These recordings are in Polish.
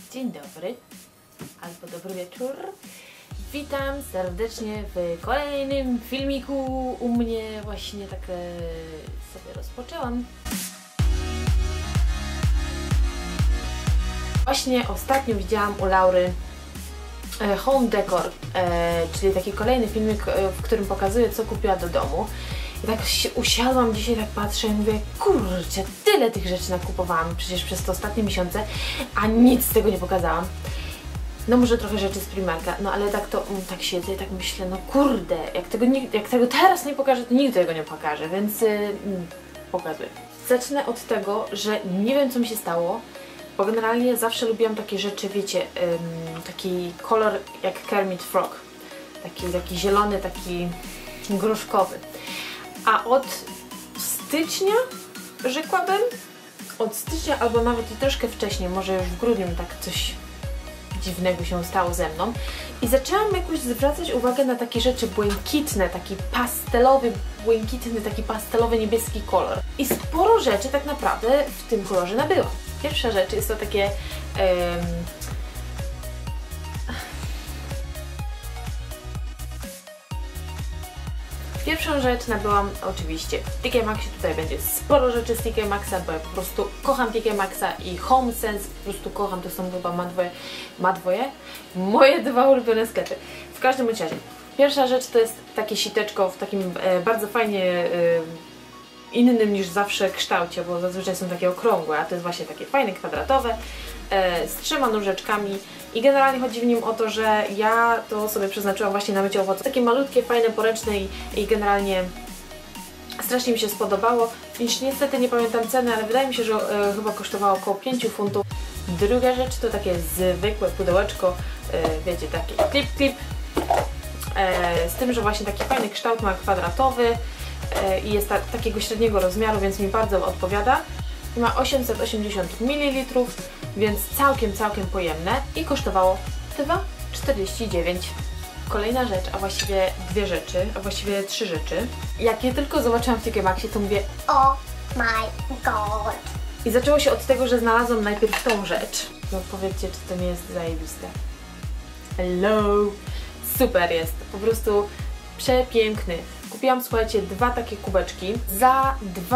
Dzień dobry, albo dobry wieczór. Witam serdecznie w kolejnym filmiku u mnie. Właśnie tak sobie rozpoczęłam. Właśnie ostatnio widziałam u Laury home decor, czyli taki kolejny filmik, w którym pokazuję, co kupiła do domu. I tak się usiadłam dzisiaj, tak patrzę i mówię, kurczę, tyle tych rzeczy nakupowałam przecież przez te ostatnie miesiące, a nic z tego nie pokazałam. No może trochę rzeczy z Primarka, no ale tak to, tak siedzę i tak myślę, no kurde, jak tego teraz nie pokażę, to nigdy tego nie pokażę, więc pokazuję. Zacznę od tego, że nie wiem, co mi się stało, bo generalnie zawsze lubiłam takie rzeczy, wiecie, taki kolor jak Kermit Frog, taki zielony, taki gruszkowy. A od stycznia, rzekłabym, od stycznia albo nawet i troszkę wcześniej, może już w grudniu tak coś dziwnego się stało ze mną i zaczęłam jakoś zwracać uwagę na takie rzeczy błękitne, taki pastelowy, błękitny, taki pastelowy niebieski kolor. I sporo rzeczy tak naprawdę w tym kolorze nabyłam. Pierwsza rzecz jest to takie Pierwszą rzecz nabyłam oczywiście w TK Maxxie. Tutaj będzie sporo rzeczy z TK Maxxa, bo ja po prostu kocham TK Maxxa i HomeSense po prostu kocham. To są chyba moje dwa ulubione sklepy. W każdym razie, pierwsza rzecz to jest takie siteczko w takim bardzo fajnie innym niż zawsze kształcie, bo zazwyczaj są takie okrągłe, a to jest właśnie takie fajne, kwadratowe, z 3 nóżeczkami i generalnie chodzi w nim o to, że ja to sobie przeznaczyłam właśnie na mycie owoców. Takie malutkie, fajne, poręczne i generalnie strasznie mi się spodobało. Już niestety nie pamiętam ceny, ale wydaje mi się, że chyba kosztowało około 5 funtów. Druga rzecz to takie zwykłe pudełeczko, wiecie, taki klip, z tym, że właśnie taki fajny kształt ma, kwadratowy i jest takiego średniego rozmiaru, więc mi bardzo odpowiada. I ma 880 ml, więc całkiem pojemne i kosztowało 2,49. Kolejna rzecz, a właściwie dwie rzeczy, a właściwie 3 rzeczy. Jak je tylko zobaczyłam w TK Maxxie, to mówię oh my god. I zaczęło się od tego, że znalazłam najpierw tą rzecz. No powiedzcie, czy to nie jest zajebiste. Hello! Super jest, po prostu przepiękny. Kupiłam, słuchajcie, 2 takie kubeczki za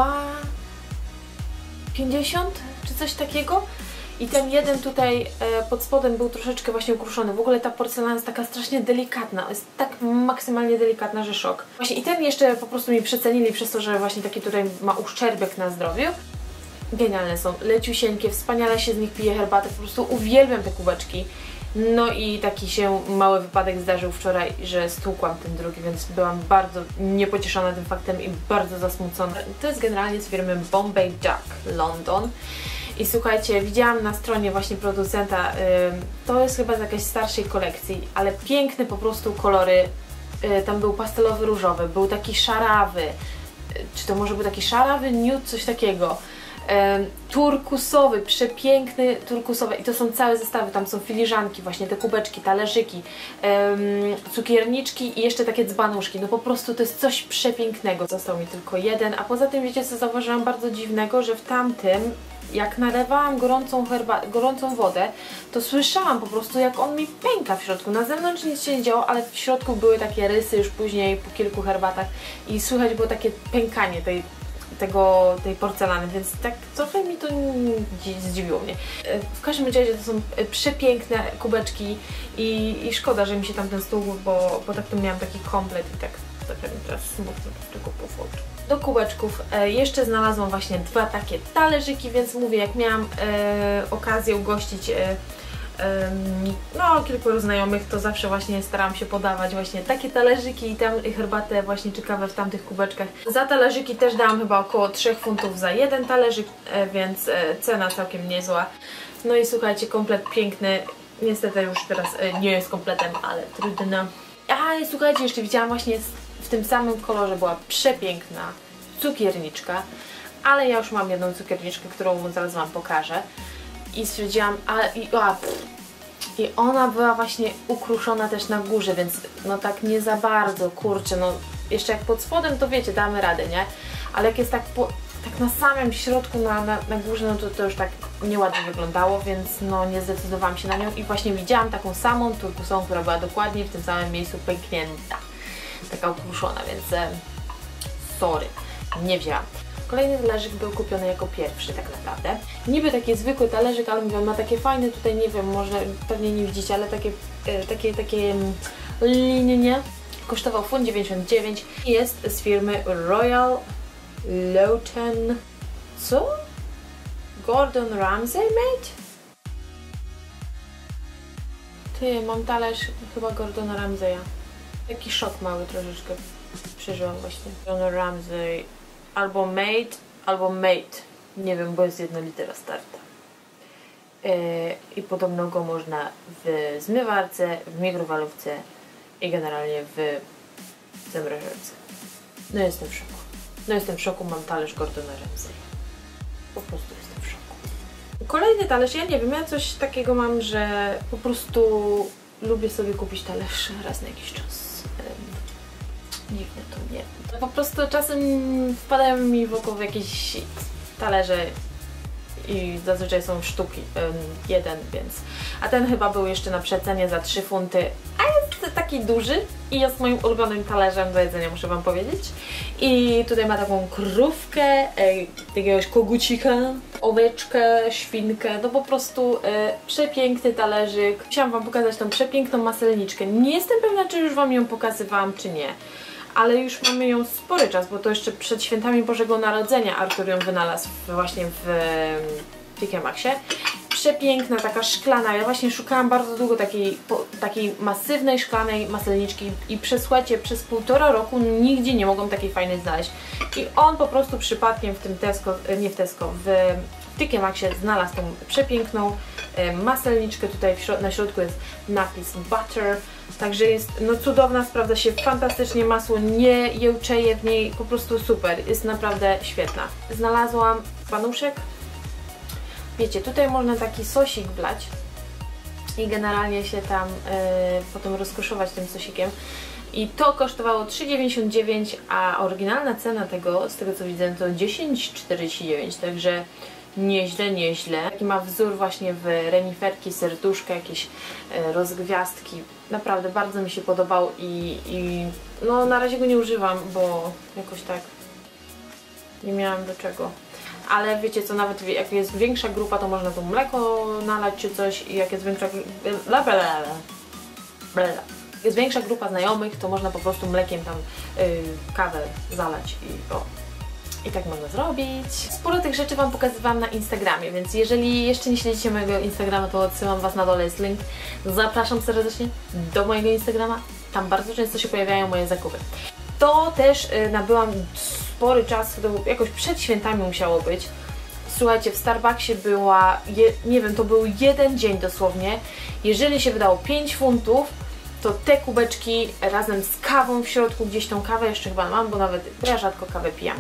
2,50 czy coś takiego. I ten jeden tutaj pod spodem był troszeczkę właśnie ukruszony. W ogóle ta porcelana jest taka strasznie delikatna. Jest tak maksymalnie delikatna, że szok. Właśnie i ten jeszcze po prostu mi przecenili przez to, że właśnie taki tutaj ma uszczerbek na zdrowiu. Genialne są, leciusieńkie, wspaniale się z nich pije herbatę. Po prostu uwielbiam te kubeczki. No i taki się mały wypadek zdarzył wczoraj, że stłukłam ten drugi, więc byłam bardzo niepocieszona tym faktem i bardzo zasmucona. To jest generalnie z firmy Bombay Jack London. I słuchajcie, widziałam na stronie właśnie producenta, to jest chyba z jakiejś starszej kolekcji, ale piękne po prostu kolory. Tam był pastelowy różowy, był taki szarawy, czy to może był taki szarawy nude, coś takiego. Turkusowy, przepiękny turkusowy i to są całe zestawy, tam są filiżanki, właśnie te kubeczki, talerzyki, cukierniczki i jeszcze takie dzbanuszki, no po prostu to jest coś przepięknego. Został mi tylko jeden, a poza tym wiecie co zauważyłam bardzo dziwnego, że w tamtym jak nalewałam gorącą wodę, to słyszałam po prostu jak on mi pęka w środku. Na zewnątrz nic się nie działo, ale w środku były takie rysy już później po kilku herbatach i słychać było takie pękanie tej porcelany, więc tak trochę mi to zdziwiło mnie. W każdym razie to są przepiękne kubeczki i szkoda, że mi się tam ten stół, bo tak to miałam taki komplet i tak mi teraz smutno z tego powodu. Do kubeczków jeszcze znalazłam właśnie 2 takie talerzyki, więc mówię, jak miałam okazję ugościć no, kilku znajomych, to zawsze właśnie starałam się podawać właśnie takie talerzyki i tam herbatę właśnie czy kawę w tamtych kubeczkach. Za talerzyki też dałam chyba około 3 funtów za jeden talerzyk, więc cena całkiem niezła. No i słuchajcie, komplet piękny, niestety już teraz nie jest kompletem, ale trudno. A i słuchajcie, jeszcze widziałam właśnie w tym samym kolorze była przepiękna cukierniczka, ale ja już mam jedną cukierniczkę, którą zaraz Wam pokażę. I stwierdziłam, i ona była właśnie ukruszona też na górze, więc no tak nie za bardzo, kurczę, no jeszcze jak pod spodem to wiecie, damy radę, nie? Ale jak jest tak na samym środku, na górze, no to już tak nieładnie wyglądało, więc no nie zdecydowałam się na nią i właśnie widziałam taką samą turkusową, która była dokładnie w tym samym miejscu pęknięta. Taka ukruszona, więc sorry, nie wzięłam. Kolejny talerzyk był kupiony jako pierwszy tak naprawdę. Niby taki zwykły talerzyk, ale mówię, on ma takie fajne tutaj, nie wiem, może pewnie nie widzicie, ale takie linie. Kosztował funt 99 i jest z firmy Royal Loughton. Co? Gordon Ramsay made? Ty, mam talerz chyba Gordona Ramsaya. Taki szok mały troszeczkę przeżyłam właśnie. Gordon Ramsay albo made, albo made. Nie wiem, bo jest jedna litera starta. I podobno go można w zmywarce, w mikrofalówce i generalnie w zamrażarce. No jestem w szoku. No jestem w szoku, mam talerz Gordona Ramsaya. Po prostu jestem w szoku. Kolejny talerz, ja nie wiem, ja coś takiego mam, że po prostu lubię sobie kupić talerz raz na jakiś czas. Dziwne to, nie. To po prostu czasem wpadają mi wokół jakieś talerze i zazwyczaj są sztuki, jeden, więc... A ten chyba był jeszcze na przecenie za 3 funty, a jest taki duży i jest moim ulubionym talerzem do jedzenia, muszę wam powiedzieć. I tutaj ma taką krówkę, jakiegoś kogucika, oweczkę, świnkę, no po prostu przepiękny talerzyk. Chciałam wam pokazać tą przepiękną maselniczkę. Nie jestem pewna, czy już wam ją pokazywałam, czy nie. Ale już mamy ją spory czas, bo to jeszcze przed świętami Bożego Narodzenia Artur ją wynalazł właśnie w TK Maxxie. Przepiękna, taka szklana. Ja właśnie szukałam bardzo długo takiej masywnej, szklanej maselniczki i przez 1,5 roku nigdzie nie mogłam takiej fajnej znaleźć. I on po prostu przypadkiem w tym Tesco, nie w Tesco, w TK Maxxie znalazł tą przepiękną maselniczkę. Tutaj na środku jest napis butter. Także jest no cudowna, sprawdza się fantastycznie, masło nie jełczeje w niej, po prostu super, jest naprawdę świetna. Znalazłam panuszek. Wiecie, tutaj można taki sosik wlać i generalnie się tam potem rozkoszować tym sosikiem. I to kosztowało 3,99, a oryginalna cena tego, z tego co widzę, to 10,49, także nieźle, nieźle. Taki ma wzór właśnie w reniferki, serduszka, jakieś rozgwiazdki. Naprawdę bardzo mi się podobał i no na razie go nie używam, bo jakoś tak nie miałam do czego. Ale wiecie co, nawet jak jest większa grupa, to można tu mleko nalać czy coś i jak jest większa jest większa grupa znajomych, to można po prostu mlekiem tam kawę zalać i o. I tak można zrobić. Sporo tych rzeczy wam pokazywałam na Instagramie, więc jeżeli jeszcze nie śledzicie mojego Instagrama, to odsyłam was na dole, jest link. Zapraszam serdecznie do mojego Instagrama. Tam bardzo często się pojawiają moje zakupy. To też nabyłam spory czas, to jakoś przed świętami musiało być. Słuchajcie, w Starbucksie była, nie wiem, to był jeden dzień dosłownie. Jeżeli się wydało 5 funtów, to te kubeczki razem z kawą w środku, gdzieś tą kawę jeszcze chyba mam, bo ja rzadko kawę pijam.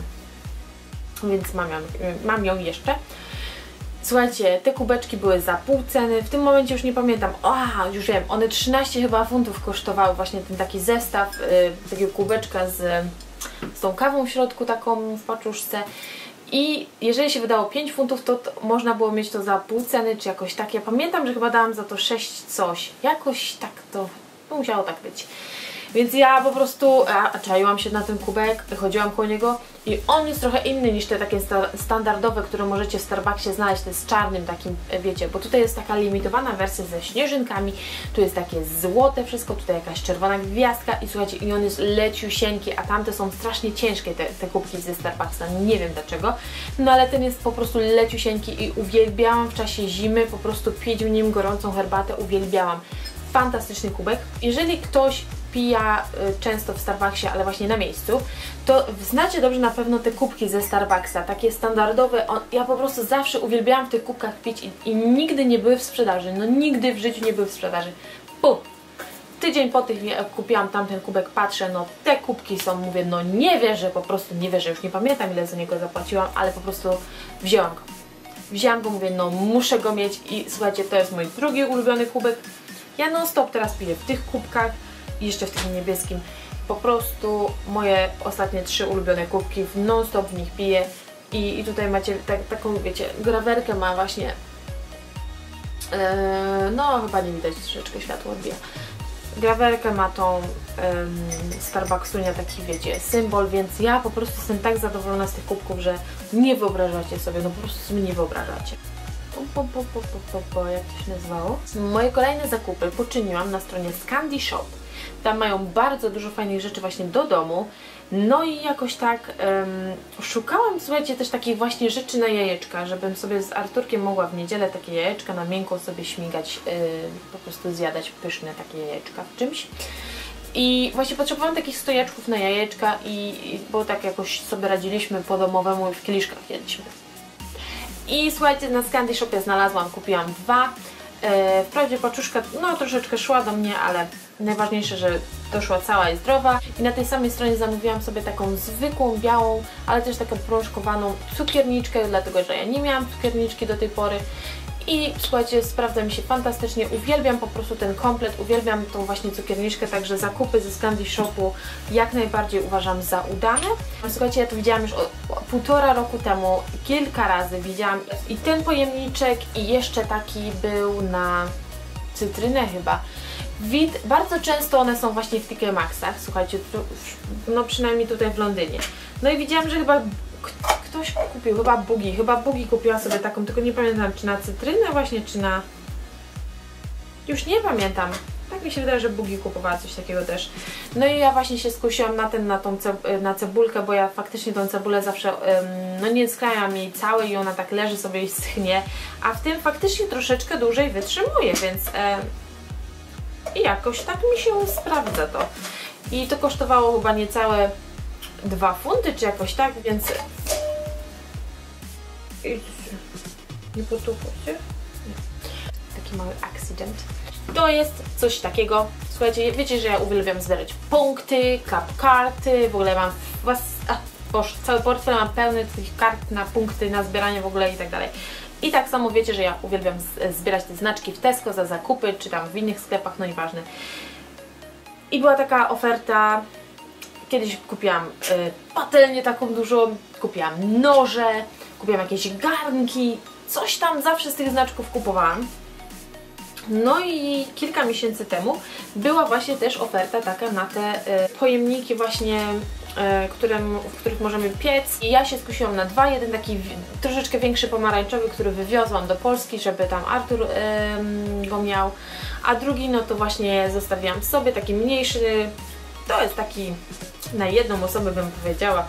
Więc mam ją jeszcze. Słuchajcie, te kubeczki były za pół ceny, w tym momencie już nie pamiętam, już wiem, one 13 chyba funtów kosztowały, właśnie ten taki zestaw takiego kubeczka z tą kawą w środku, taką w paczuszce. I jeżeli się wydało 5 funtów, to można było mieć to za pół ceny, czy jakoś tak. Ja pamiętam, że chyba dałam za to 6 coś, jakoś tak to musiało tak być. Więc ja po prostu czaiłam się na ten kubek, chodziłam koło niego i on jest trochę inny niż te takie standardowe, które możecie w Starbucksie znaleźć, to jest czarnym takim, wiecie, bo tutaj jest taka limitowana wersja ze śnieżynkami, tu jest takie złote wszystko, tutaj jakaś czerwona gwiazdka i słuchajcie, i on jest leciusieńki, a tamte są strasznie ciężkie, te kubki ze Starbucksa, nie wiem dlaczego, no ale ten jest po prostu leciusieńki i uwielbiałam w czasie zimy po prostu pić w nim gorącą herbatę, uwielbiałam. Fantastyczny kubek. Jeżeli ktoś pija często w Starbucksie, ale właśnie na miejscu, to znacie dobrze na pewno te kubki ze Starbucksa, takie standardowe. Ja po prostu zawsze uwielbiałam w tych kubkach pić i nigdy nie były w sprzedaży. No nigdy w życiu nie były w sprzedaży. Pum! Tydzień po tych kupiłam tamten kubek, patrzę, no te kubki są, mówię, no nie wierzę, po prostu nie wierzę, już nie pamiętam ile za niego zapłaciłam, ale po prostu wzięłam go. Wzięłam go, mówię, no muszę go mieć i słuchajcie, to jest mój drugi ulubiony kubek. Ja non stop teraz piję w tych kubkach i jeszcze w tym niebieskim. Po prostu moje ostatnie 3 ulubione kubki, non stop w nich piję I tutaj macie taką, wiecie, grawerkę ma właśnie, no chyba nie widać, troszeczkę światło odbija. Grawerkę ma tą Starbucksunia, taki wiecie, symbol, więc ja po prostu jestem tak zadowolona z tych kubków, że nie wyobrażacie sobie, no po prostu sobie nie wyobrażacie. Jak to się nazywało? Moje kolejne zakupy poczyniłam na stronie Scandi Shop. Tam mają bardzo dużo fajnych rzeczy właśnie do domu. No i jakoś tak szukałam, słuchajcie, też takich właśnie rzeczy na jajeczka, żebym sobie z Arturkiem mogła w niedzielę takie jajeczka na miękko sobie śmigać, po prostu zjadać pyszne takie jajeczka w czymś. I właśnie potrzebowałam takich stojaczków na jajeczka bo tak jakoś sobie radziliśmy po domowemu i w kieliszkach jedliśmy. I słuchajcie, na Scandi Shopie znalazłam, kupiłam 2. Wprawdzie paczuszka no troszeczkę szła do mnie, ale najważniejsze, że doszła cała i zdrowa. I na tej samej stronie zamówiłam sobie taką zwykłą, białą, ale też taką prążkowaną cukierniczkę, dlatego że ja nie miałam cukierniczki do tej pory. I słuchajcie, sprawdza mi się fantastycznie, uwielbiam po prostu ten komplet, uwielbiam tą właśnie cukierniczkę, także zakupy ze Scandi Shopu jak najbardziej uważam za udane. Słuchajcie, ja to widziałam już od 1,5 roku temu, kilka razy widziałam i ten pojemniczek i jeszcze taki był na cytrynę chyba. Bardzo często one są właśnie w TK Maxxach, słuchajcie, no przynajmniej tutaj w Londynie. No i widziałam, że chyba ktoś kupił, chyba Bugi kupiła sobie taką, tylko nie pamiętam, czy na cytrynę właśnie, czy na... Już nie pamiętam. Tak mi się wydaje, że Bugi kupowała coś takiego też. No i ja właśnie się skusiłam na cebulkę, bo ja faktycznie tą cebulę zawsze, no nie skrajam jej całej i ona tak leży sobie i schnie, a w tym faktycznie troszeczkę dłużej wytrzymuje, więc i jakoś tak mi się sprawdza to. I to kosztowało chyba niecałe 2 funty, czy jakoś tak, więc... Nie potupło się? Nie. Taki mały accident. To jest coś takiego. Słuchajcie, wiecie, że ja uwielbiam zbierać punkty, karty, w ogóle mam cały portfel mam pełny tych kart na punkty, na zbieranie w ogóle i tak dalej. I tak samo wiecie, że ja uwielbiam zbierać te znaczki w Tesco za zakupy, czy tam w innych sklepach, no nieważne. I była taka oferta, kiedyś kupiłam patelnię taką dużą, kupiłam noże, kupiłam jakieś garnki, coś tam zawsze z tych znaczków kupowałam. No i kilka miesięcy temu była właśnie też oferta taka na te pojemniki właśnie, w których możemy piec. I ja się skusiłam na 2, jeden taki troszeczkę większy pomarańczowy, który wywiozłam do Polski, żeby tam Artur go miał, a drugi no to właśnie zostawiłam sobie, taki mniejszy, to jest taki na jedną osobę bym powiedziała.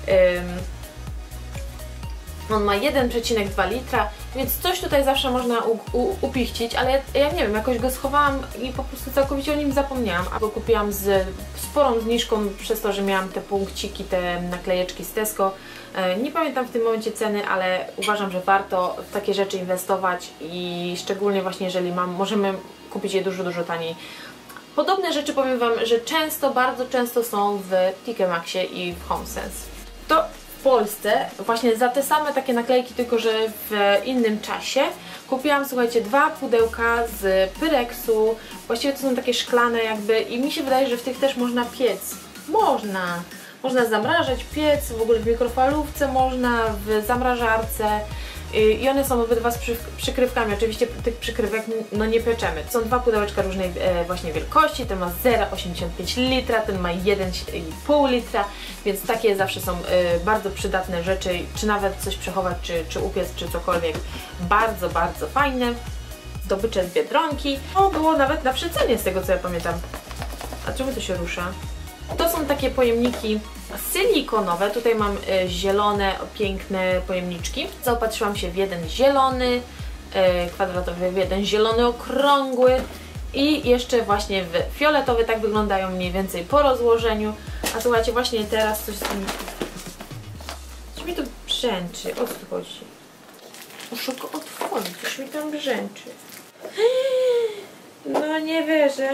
On ma 1,2 litra, więc coś tutaj zawsze można upichcić, ale ja nie wiem, jakoś go schowałam i po prostu całkowicie o nim zapomniałam. A go kupiłam z sporą zniżką przez to, że miałam te punkciki, te naklejeczki z Tesco. Nie pamiętam w tym momencie ceny, ale uważam, że warto w takie rzeczy inwestować i szczególnie właśnie jeżeli możemy kupić je dużo, dużo taniej. Podobne rzeczy powiem Wam, że bardzo często są w TK Maxxie i w HomeSense. To w Polsce właśnie za te same takie naklejki, tylko że w innym czasie kupiłam, słuchajcie, 2 pudełka z Pyrexu. Właściwie to są takie szklane jakby i mi się wydaje, że w tych też można piec. Można zamrażać, piec, w ogóle w mikrofalówce można, w zamrażarce. I one są obydwa z przykrywkami, oczywiście tych przykrywek no nie pieczemy. Są 2 pudełeczka różnej właśnie wielkości, ten ma 0,85 litra, ten ma 1,5 litra, więc takie zawsze są bardzo przydatne rzeczy, czy nawet coś przechować, czy upiec, czy cokolwiek. Bardzo, bardzo fajne. Zdobycze z Biedronki. To było nawet na przecenie z tego co ja pamiętam. A czemu to się rusza? To są takie pojemniki silikonowe. Tutaj mam zielone, piękne pojemniczki. Zaopatrzyłam się w jeden zielony, kwadratowy, w jeden zielony okrągły i jeszcze właśnie w fioletowy. Tak wyglądają mniej więcej po rozłożeniu. A słuchajcie, właśnie teraz coś mi tu brzęczy. O co tu chodzi? Muszę go otworzyć, coś mi tam brzęczy. No nie wierzę.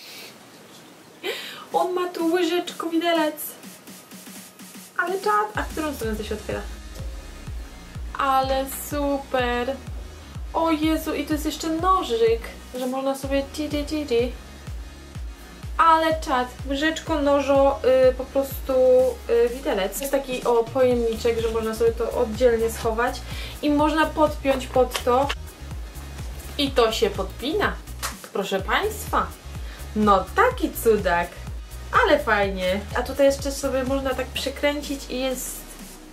On ma tu łyżeczką widelec. Ale czad. A w którą stronę to się otwiera? Ale super. O Jezu, i to jest jeszcze nożyk, że można sobie Ale czad, łyżeczko, nożo, po prostu widelec. Jest taki pojemniczek, że można sobie to oddzielnie schować i można podpiąć pod to i to się podpina. Proszę Państwa, no taki cudak, ale fajnie. A tutaj jeszcze sobie można tak przekręcić i jest...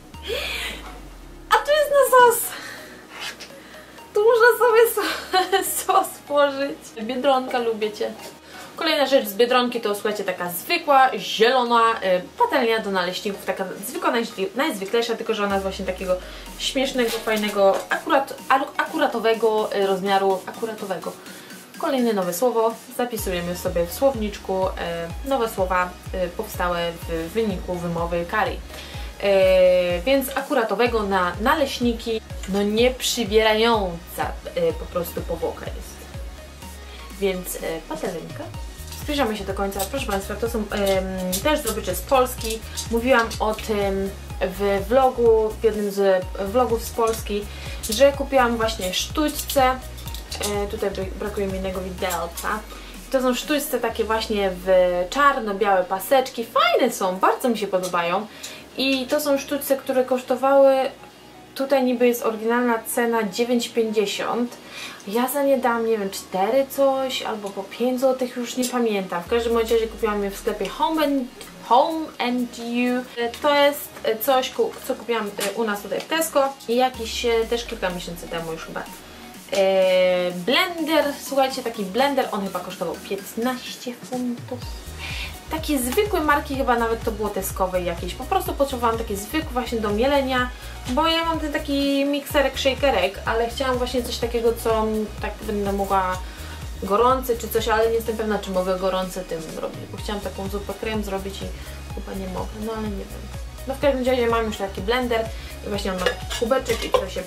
A tu jest na sos! Tu można sobie sos włożyć. Biedronka, lubię Cię. Kolejna rzecz z Biedronki to, słuchajcie, taka zwykła, zielona patelnia do naleśników, taka zwykła, najzwyklejsza, tylko że ona jest właśnie takiego śmiesznego, fajnego, akuratowego rozmiaru, akuratowego. Kolejne nowe słowo, zapisujemy sobie w słowniczku nowe słowa powstałe w wyniku wymowy curry. Więc akuratowego na naleśniki, no nie przybierająca po prostu powłoka jest. Więc patelenka. Zbliżamy się do końca. Proszę Państwa, to są też zdobycze z Polski. Mówiłam o tym w vlogu, w jednym z vlogów z Polski, że kupiłam właśnie sztućce. Tutaj brakuje mi innego widelca. To są sztućce takie właśnie w czarno-białe paseczki. Fajne są, bardzo mi się podobają. I to są sztućce, które kosztowały, tutaj niby jest oryginalna cena 9,50. Ja za nie dam, nie wiem, 4 coś, albo po 5 zł, już nie pamiętam. W każdym razie kupiłam je w sklepie Home and You. To jest coś, co kupiłam u nas tutaj w Tesco i jakiś też kilka miesięcy temu już chyba. Blender, słuchajcie, taki blender, on chyba kosztował 15 funtów. Takie zwykłe marki, chyba nawet to było Tescowej jakieś. Po prostu potrzebowałam takie zwykłe właśnie do mielenia, bo ja mam ten taki mikserek, shakerek, ale chciałam właśnie coś takiego, co tak będę mogła gorący czy coś, ale nie jestem pewna, czy mogę gorący tym robić, bo chciałam taką zupę krem zrobić i chyba nie mogę, no ale nie wiem. No w każdym razie mam już taki blender i właśnie on ma taki kubeczek i to się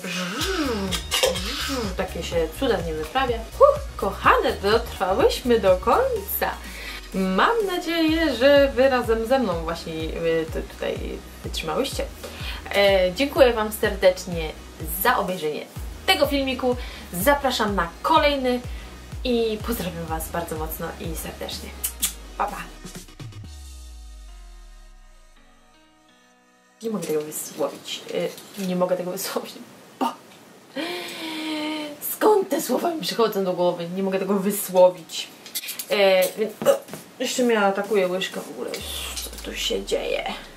takie się cudownie wyprawia. Kochane, dotrwałyśmy do końca. Mam nadzieję, że Wy razem ze mną właśnie tutaj wytrzymałyście. Dziękuję Wam serdecznie za obejrzenie tego filmiku. Zapraszam na kolejny i pozdrawiam Was bardzo mocno i serdecznie. Pa, pa! Nie mogę tego wysłowić. Nie mogę tego wysłowić. Skąd te słowa mi przychodzą do głowy? Nie mogę tego wysłowić. Więc jeszcze mnie atakuje łyżka w ogóle. Co tu się dzieje?